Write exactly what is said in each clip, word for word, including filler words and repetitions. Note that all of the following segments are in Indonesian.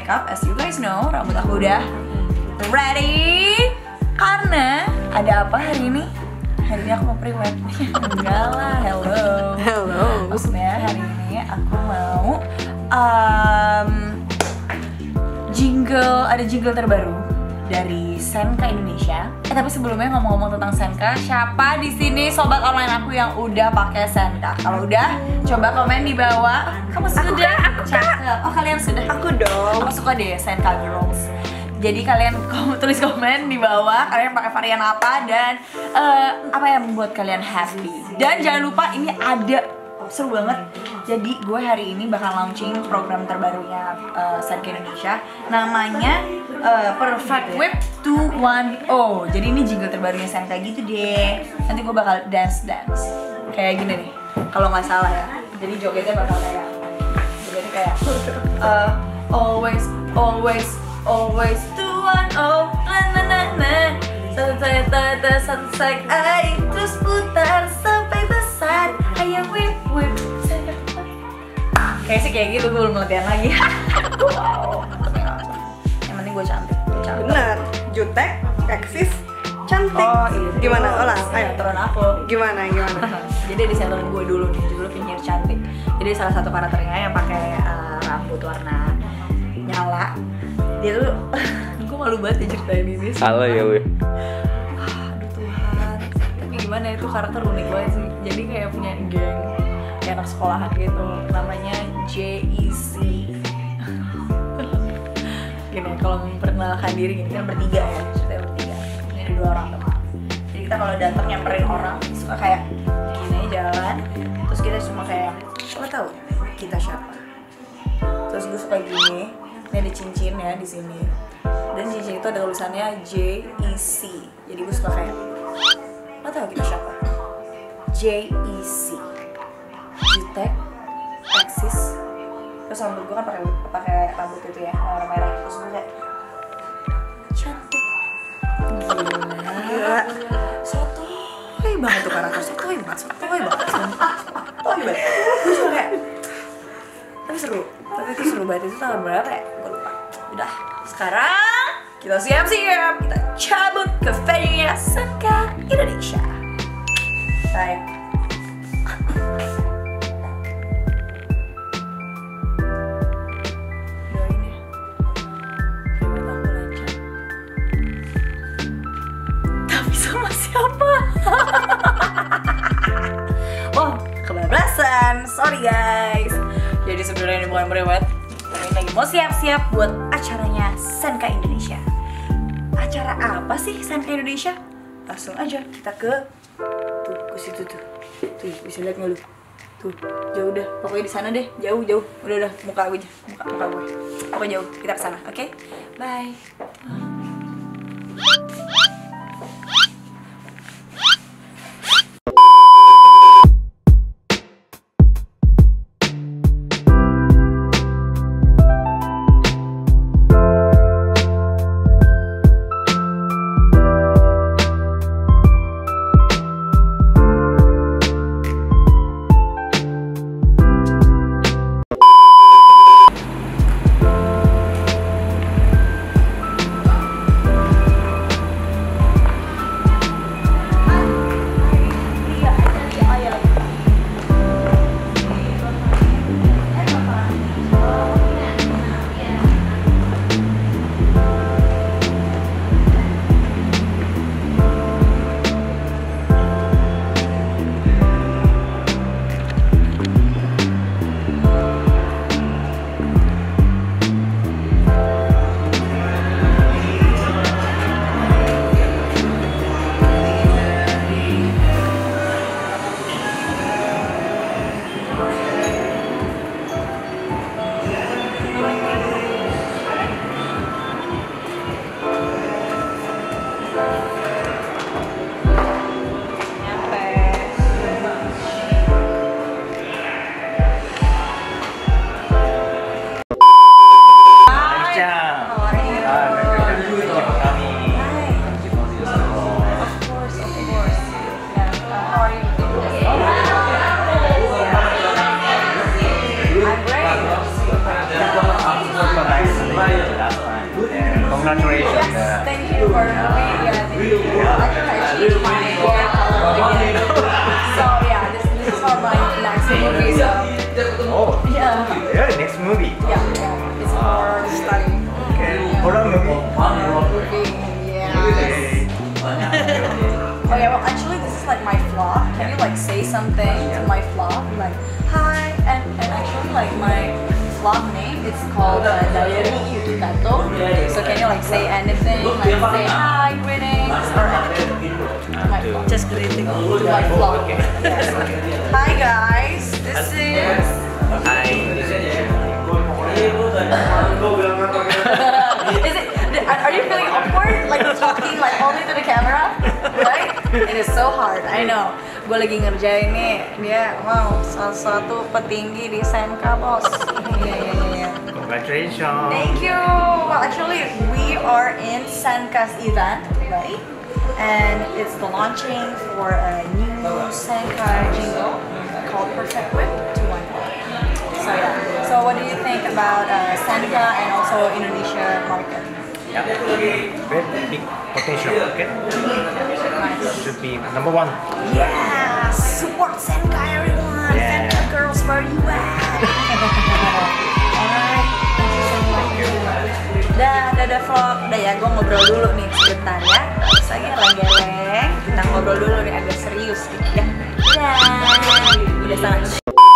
makeup. As you guys know, rambut aku udah ready. Karena ada apa hari ini? Hari ini aku mau pre-wed. Enggak lah, hello. Hello. Maksudnya hari ini aku mau um, jingle, ada jingle terbaru dari Senka Indonesia. Eh tapi sebelumnya ngomong-ngomong tentang Senka, siapa di sini sobat online aku yang udah pakai Senka? Kalau udah, coba komen di bawah. Kamu sudah? Aku kak. Oh kalian sudah? Aku dong. Aku suka deh Senka Girls. Jadi kalian kom tulis komen di bawah kalian pakai varian apa dan uh, apa yang membuat kalian happy. Dan jangan lupa ini ada seru banget. Jadi gue hari ini bakal launching program terbarunya uh, Senka Indonesia. Namanya uh, Perfect Whip dua tiga. Jadi ini jingle terbarunya Senka gitu deh. Nanti gue bakal dance dance kayak gini nih. Kalau nggak salah ya. Jadi jogetnya bakal kayak jogetnya kayak uh, always always always dua tiga. Na na na na. Sampai tata sunset ay terus putar sampai besar ayam whip whip. Kayak sih kayak gitu, gue belum latihan lagi. Wow. Yang penting gue cantik, gue cantik. Bener. Jutek, eksis, cantik. Oh iya. Gimana? Olah, ayo. Turun aku. Gimana? Gimana? Jadi di sinetron gue dulu nih, dulu penyihir cantik. Jadi salah satu karakternya yang pakai uh, rambut warna nyala. Dia tuh, gue malu banget ya ceritain di sini. Salah ya weh. Aduh Tuhan. Tapi gimana itu karakter unik banget sih. Jadi kayak punya geng, kayak anak sekolahan gitu. Namanya J E C. Gini, kalau memperkenalkan diri gini kan bertiga ya, ceritanya bertiga. Ini ada dua orang teman. Jadi kita kalau datang nyamperin orang suka kayak gini jalan, terus kita cuma kayak, lo tau kita siapa? Terus gue suka gini, ini ada cincin ya di sini. Dan cincin itu ada tulisannya J E C. Jadi gue suka kayak, lo tau kita siapa? J E C. Jutek, eksis. Terus rambut gue kan pakai pakai rambut itu ya warna merah. Terus gue kayak cantik. Gila. Sotoy banget tuh karakter. Sotoy banget. Sotoy banget. Sotoy banget. Gue cuma kayak, tapi seru. Tapi itu seru banget. Itu tahun berapa ya? Gue lupa. Udah. Sekarang kita siap-siap. Kita cabut ke venue-nya Senka Indonesia. Bye. Sama siapa? Oh, kebablasan. Sorry guys. Jadi sebenarnya ini bukan pre-wed. Tapi ini lagi mau siap-siap buat acaranya Senka Indonesia. Acara apa sih Senka Indonesia? Langsung aja kita ke tuh ke situ tuh. Tuh bisa lihat nggak lu? Tuh jauh dah. Pokoknya di sana deh. Jauh jauh. Udah udah muka gue aja. Muka muka gue. Pokoknya jauh. Kita ke sana. Oke? Okay? Bye. I think I changed my hair color again. So yeah, this, this is for my next movie. So Oh, yeah, yeah, next movie. yeah, yeah. It's for studying. Okay, horror movie. Movie, yes. Oh yeah, well actually this is like my vlog. Can you like say something to my vlog? Like hi, and, and actually like my vlog name it's called uh, Diary Yudukato. So can you like say anything? Like say hi, greetings, or anything to my vlog? Just greeting. To my vlog. Yes. Hi guys, this is. Hi. Is it? Are you feeling awkward? Like talking like only to the camera, right? It is so hard. I know. Gue lagi ngerjain nih. Dia wow salah satu petinggi di Senka bos. Iya iya iya. Congratulations. Thank you. Well, actually we are in Senka's event, right? And it's the launching for a new Senka jingle called Perfect Whip two point oh. So yeah. So what do you think about uh, Senka and also Indonesia market? Yeah. Very big potential. Okay. Nice. Should be number one. Yeah, support Senka everyone. Yeah. Senka girls, where you at? Alright, thank you so much. Dah, dah, dah vlog. Udah ya, gue ngobrol dulu nih sebentar ya. Terus lagi geleng-geleng. Kita ngobrol dulu nih agak serius gitu ya. Dah, udah sangat.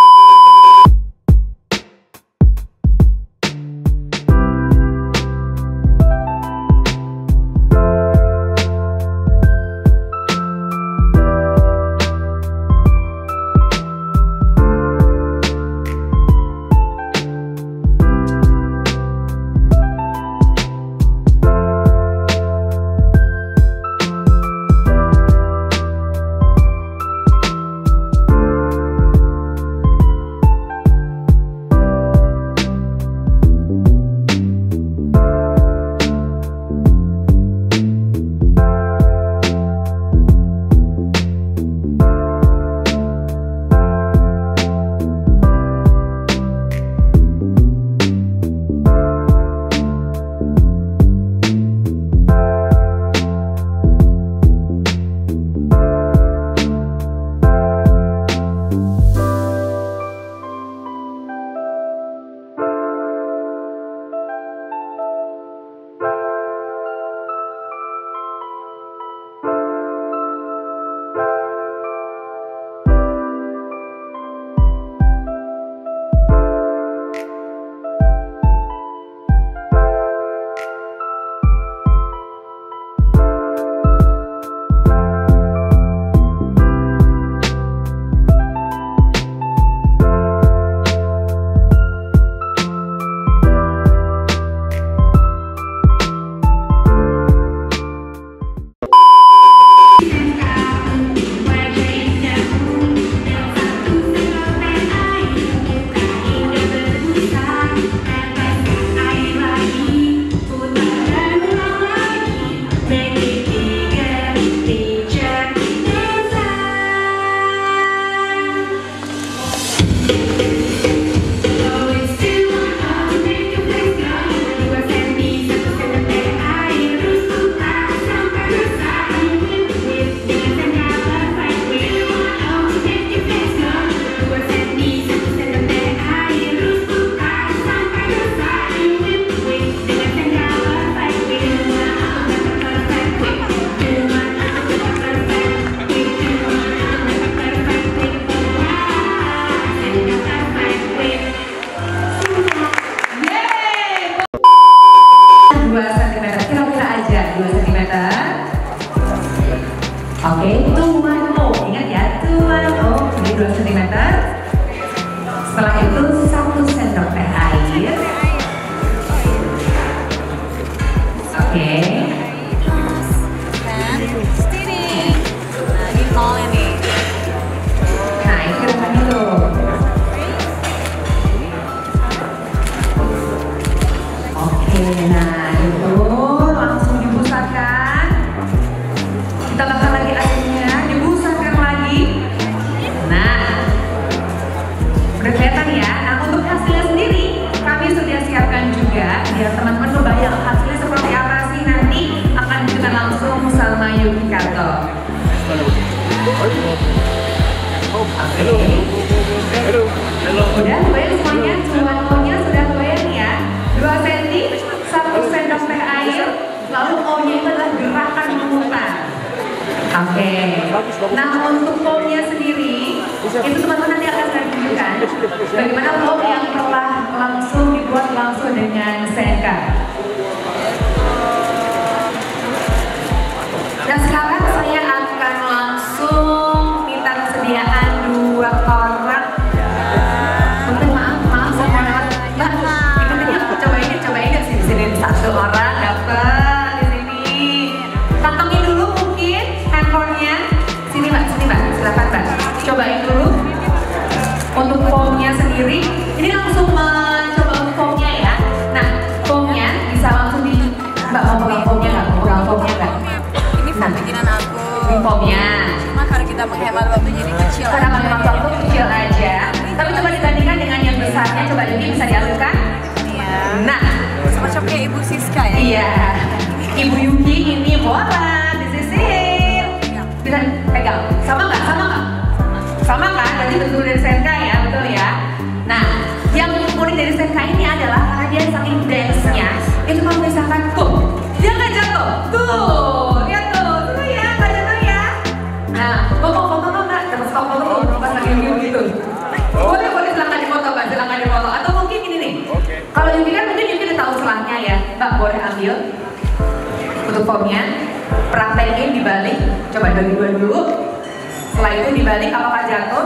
Oke, tuan O. Ingat ya, tuan O. Ini dua sentimeter. Setelah itu satu sendok teh air. Oke. Nah, ini depan dulu. Oke, nah itu langsung dibusarkan. Kita tekan lagi airnya, dibusarkan lagi. Nah, udah kelihatan ya. Nah, untuk hasilnya sendiri kami sudah siapkan juga biar teman-teman kebayang hasilnya seperti apa sih nanti. sama Yuki Kato. Udah kebayang semuanya, cuan O-nya sudah kebayang ya. dua sentimeter, satu sendok teh air, lalu O-nya itu adalah gerakan memutar. Oke, nah untuk foam-nya sendiri, itu teman-teman nanti akan saya tunjukkan bagaimana foam yang telah langsung dibuat langsung dengan Senka. Nah sekarang saya akan langsung minta kesediaan dua orang. Mungkin maaf, maaf saya mau lewat. Mbak, ibu cobain, cobain ya sini sini satu orang dapat di sini. Kantongin dulu mungkin handphonenya. Sini mbak, sini mbak, silakan mbak. Cobain dulu. Untuk foamnya sendiri, ini langsung mencoba untuk foamnya ya. Nah, foamnya bisa langsung di. Mbak mau pegang foamnya nggak? Mau pegang foamnya nggak? Nah, bikinan aku. Ini foamnya. Cuma karena kita menghemat waktu jadi kecil. Karena menghemat waktu kecil aja. Tapi coba dibandingkan dengan yang besarnya, coba jadi bisa dialihkan. Iya. Nah, Semacam kayak Ibu Siska ya. iya. Ibu Yuki ini bola di sisi. Bisa pegang. Sama nggak? Sama nggak? Sama kan? Berarti betul dari Senka ya, betul ya. Nah, yang unik dari Senka ini adalah karena dia saking dance-nya, itu kalau misalkan tuh, dia nggak jatuh. Tuh, lihat tuh, tuh ya, nggak jatuh ya. Nah, foto foto tuh nggak, terus foto tuh pas lagi review gitu. Boleh boleh silakan dipoto, mbak, silakan dipoto. Atau mungkin ini nih. Kalau Yuki kan mungkin Yuki udah tahu selahnya ya, mbak boleh ambil untuk foamnya, praktekin dibalik, coba bagi dua dulu. Setelah itu dibalik apakah jatuh?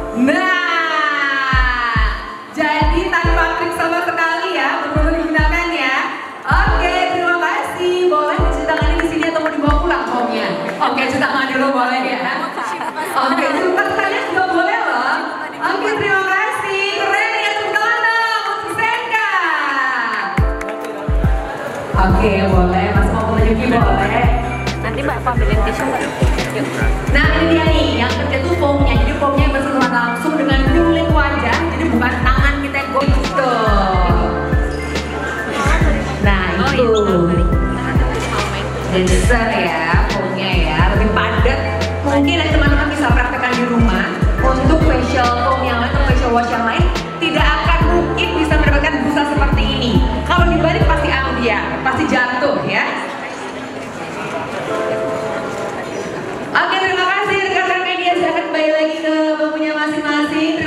Nah, jadi tanpa trik sama sekali ya, betul digunakan ya. Oke, terima kasih. Boleh cuci tangannya di sini atau mau dibawa pulang foamnya? Oke, cuci tangan dulu boleh ya. Oke, sumpah tanya juga boleh loh. Oke, terima kasih. Keren ya, tepuk tangan dong untuk Senka. Oke, boleh. Mas mau foto Yuki boleh. Nanti Mbak ambilin tisu Mbak. Yuk. Nah ini dia nih, yang kerja tuh foamnya. Jadi foamnya bersentuhan langsung dengan kulit wajah. Jadi bukan tangan kita yang gitu. Nah itu dancer ya, foamnya ya, lebih padat. Mungkin nanti teman-teman bisa praktekkan di rumah. Untuk facial foam yang lain atau facial wash yang lain, tidak akan mungkin bisa mendapatkan busa seperti ini. Kalau dibalik pasti ambiar, pasti jatuh ya. Oke, terima kasih rekan-rekan media. Silahkan kembali lagi ke bangkunya masing-masing. Terima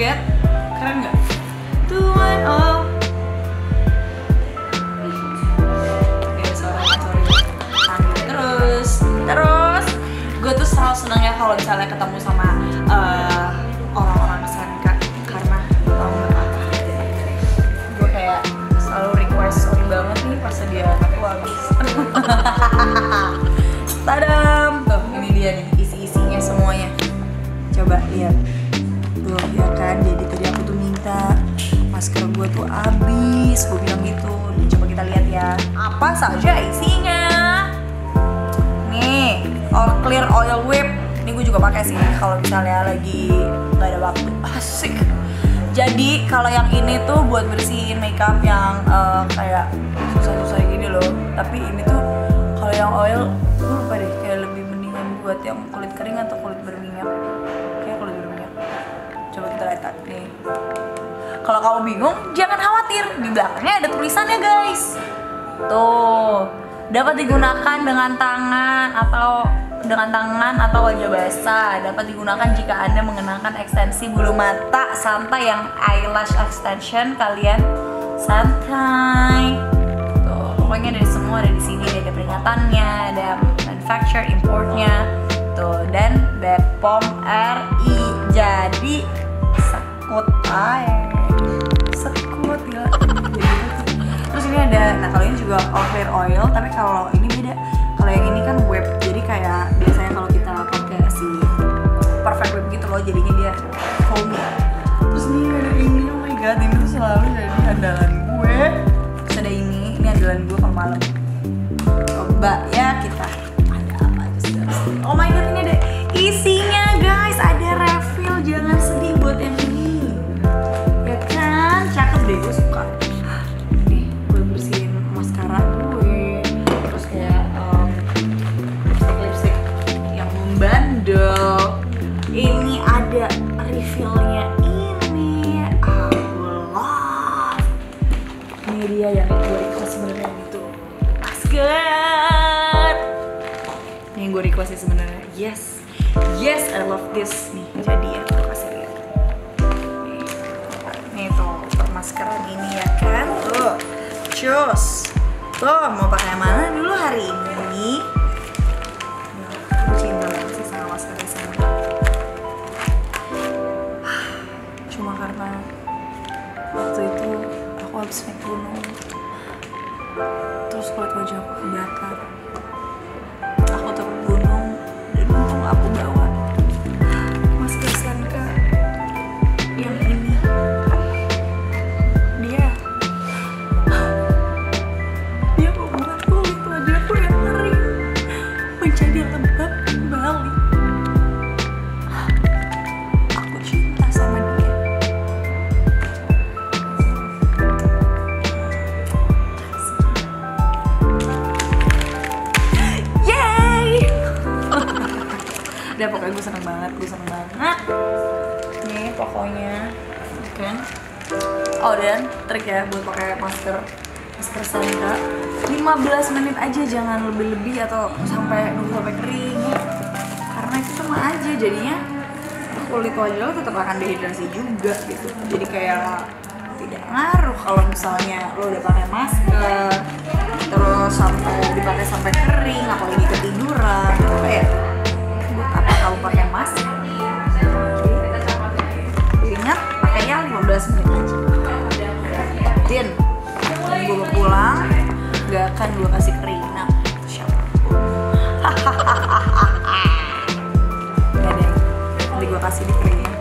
Forget. Keren nggak? two one oh. Oke, sorry, sorry. Terus, terus, gue tuh selalu seneng ya kalau misalnya ketemu sama uh, orang-orang Senka karena tau nggak apa? Gue kayak selalu request sorry banget nih pas dia aku habis. Tadam, tuh ini dia nih isi-isinya semuanya. Coba lihat. Tuh ya kan, jadi tadi aku tuh minta masker gue tuh habis, gue bilang gitu. Coba kita lihat ya, apa saja isinya. Nih, all clear oil whip. Ini gue juga pakai sih kalau misalnya lagi nggak ada waktu. Asik. Jadi kalau yang ini tuh buat bersihin makeup yang uh, kayak susah-susah gini loh. Tapi ini tuh kalau yang oil, gue lupa deh, kayak lebih mendingan buat yang kulit kering atau kulit berminyak. Kayak kulit berminyak. Coba kita lihat nih. Kalau kamu bingung, jangan khawatir. Di belakangnya ada tulisannya guys. Tuh, dapat digunakan dengan tangan atau dengan tangan atau wajah basah. Dapat digunakan jika Anda mengenakan ekstensi bulu mata santai yang eyelash extension kalian santai. Tuh, pokoknya dari semua ada di sini. Ada peringatannya, ada manufacture importnya. Tuh, dan B P O M R I. Jadi sekut air. Sekut ya. Terus ini ada, nah kalau ini juga all clear oil, tapi kalau ini beda. Kalau yang ini kan web, jadi kayak biasanya kalau kita pakai si perfect web gitu loh, jadinya dia foamy. Terus ini ada ini, oh my god, ini tuh selalu jadi andalan gue. Terus ada ini, ini andalan gue kalau malam. Coba ya kita ada apa aja sih? Oh my god, ini ada isinya guys, ada refill, jangan sedih buat yang ini. Ya kan, cakep deh, gue suka. Nih, gue bersihin maskara gue, terus kayak um, lipstick-lipstick yang membandel. Ini ada refillnya ini, Allah. Ini dia yang gue request sebenarnya gitu, masker. Ini yang gue request sebenarnya, yes, yes, I love this. Nih, jadi ya, gue kasih lihat. Nih, nih tuh permaskeran ini ya kan, tuh, cus. Tuh, mau pakai mana dulu hari ini? Aku cinta banget sih sama masker sana. Cuma karena waktu itu aku habis naik gunung, terus kulit wajah aku kebakar. Aku turun gunung dan untung aku bawa masker Senka yang ini. Dia dia membuat kulit wajahku yang kering menjadi lembab kembali. Aku cinta sama dia. Yeay! Udah, pokoknya gue seneng banget, gue seneng banget. Nih pokoknya, kan? Oh, dan trik ya buat pakai masker masker Senka, lima belas menit aja, jangan lebih-lebih atau sampai nunggu sampai kering. Karena itu sama aja jadinya kulit wajah lo tetap akan dehidrasi juga gitu. Jadi kayak tidak ngaruh kalau misalnya lo udah pakai masker terus sampai dipakai sampai kering, apalagi ketiduran, itu kayak buat apa kamu pakai masker? Ingat pakainya lima belas menit aja. Din, gue mau pulang gak akan gue kasih keringat siapapun. Gak deh, nanti gue kasih di keringnya.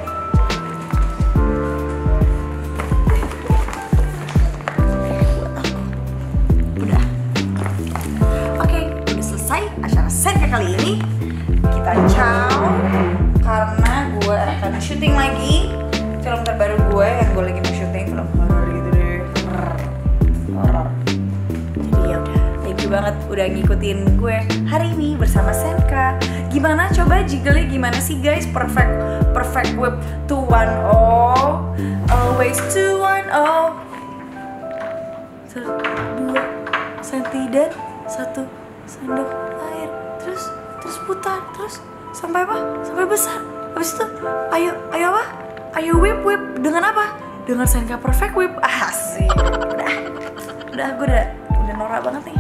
Buat aku. Udah. Oke, udah selesai acara Senka kali ini. Kita ciao, karena gue akan syuting lagi film terbaru gue yang gue lagi mau syuting, film horor gitu deh. Horor. Jadi ya udah, thank you banget udah ngikutin gue hari ini bersama Senka. Gimana, coba jiggle gimana sih guys? Perfect perfect whip two one oh, always two one oh. Satu, dua senti dan satu sendok air. Terus terus putar terus sampai apa? Sampai besar. Habis itu ayo ayo apa? Ayo whip whip dengan apa? Dengan Senka Perfect Whip. Asik. Udah, udah gue udah udah norak banget nih.